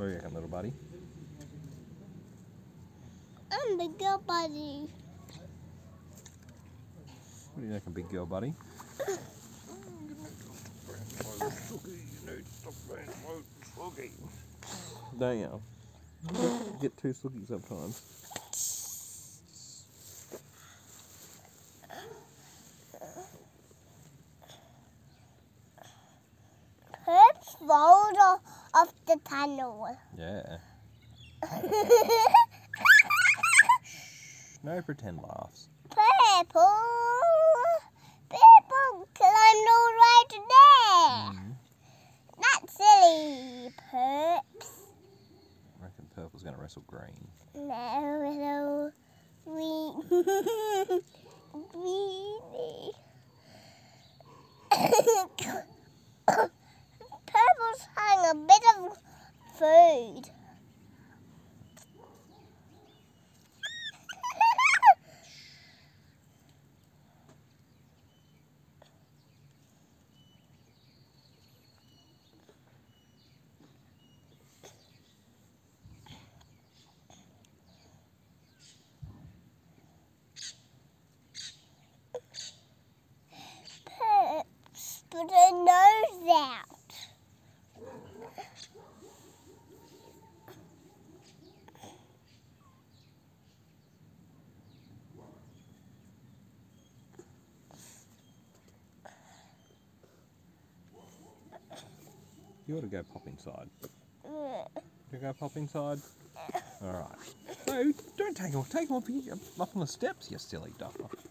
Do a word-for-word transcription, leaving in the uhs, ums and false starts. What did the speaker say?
What do you reckon, little buddy? I'm the girl buddy. What do you reckon, big girl buddy? Don't you? You get too sluggy sometimes. Perps rolled off, off the tunnel. Yeah. No pretend laughs. Purple. Purple climbed all the way to there. Mm. That's silly, Perps. I reckon Purple's going to wrestle Green. No, no, green. Greeny. Purple's having a bit of food. Perps put her nose out. You ought to go pop inside. You go pop inside? Alright. No, don't take him off. Take him off, up on the steps, you silly duck.